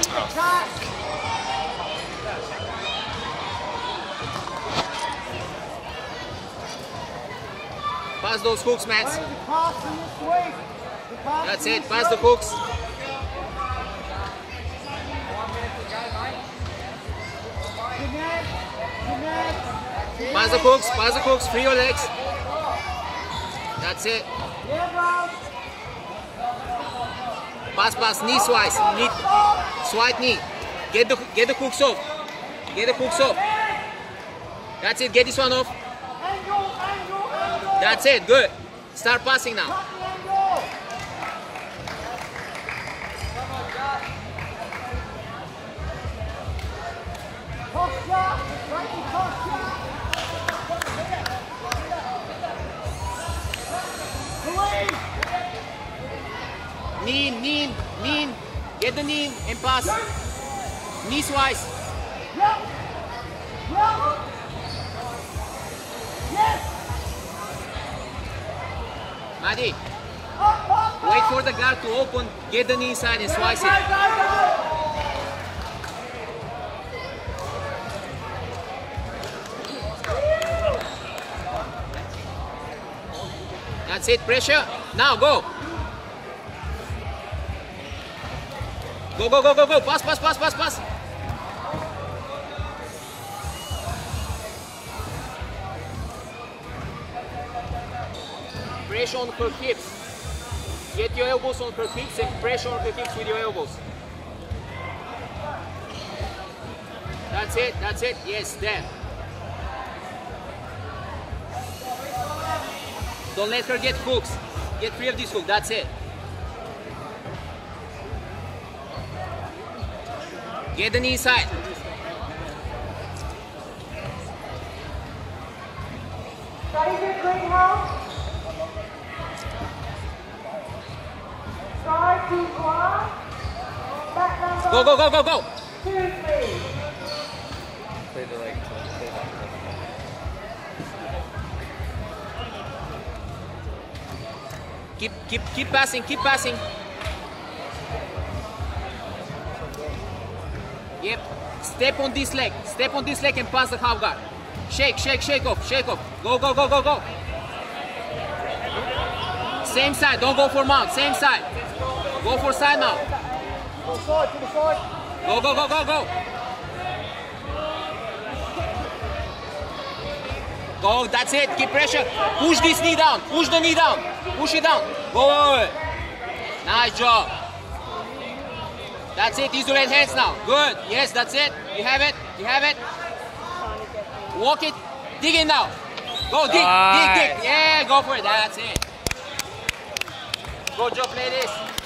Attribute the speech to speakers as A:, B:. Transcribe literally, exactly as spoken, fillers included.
A: Pass those hooks, Mats. That's it. Pass the hooks. Pass the hooks. Pass the hooks. Free your legs. That's it. Pass, pass. Knee slice. Knee. Swipe knee. Get the get the hooks off. Get the hooks off. That's it. Get this one off. That's it. Good. Start passing now. Knee, knee, knee. Get the knee and pass. Knee slice. Madi, wait for the guard to open, get the knee inside and slice it. That's it, pressure. Now go. Go, go, go, go, go. Pass, pass, pass, pass, pass. Pressure on her hips. Get your elbows on her hips and pressure on her hips with your elbows. That's it, that's it. Yes, there. Don't let her get hooks. Get free of this hook. That's it. Get the knee inside.
B: Ready for quick help? Start to one. Back number.
A: Go, go, go, go, go.
B: Two, three.
C: Play the leg. Play that.
A: Keep, keep, keep passing, keep passing. Yep. Step on this leg. Step on this leg and pass the half guard. Shake, shake, shake off, shake off. Go, go, go, go, go. Same side. Don't go for mount. Same side. Go for side mount.
C: To the side, to the side.
A: Go, go, go, go, go. Go, that's it. Keep pressure. Push this knee down. Push the knee down. Push it down. Good. Nice job. That's it. Use your right hands now. Good. Yes, that's it. You have it. You have it. Walk it. Dig in now. Go dig. Nice. Dig, dig. Yeah, go for it. That's it. Good job, ladies.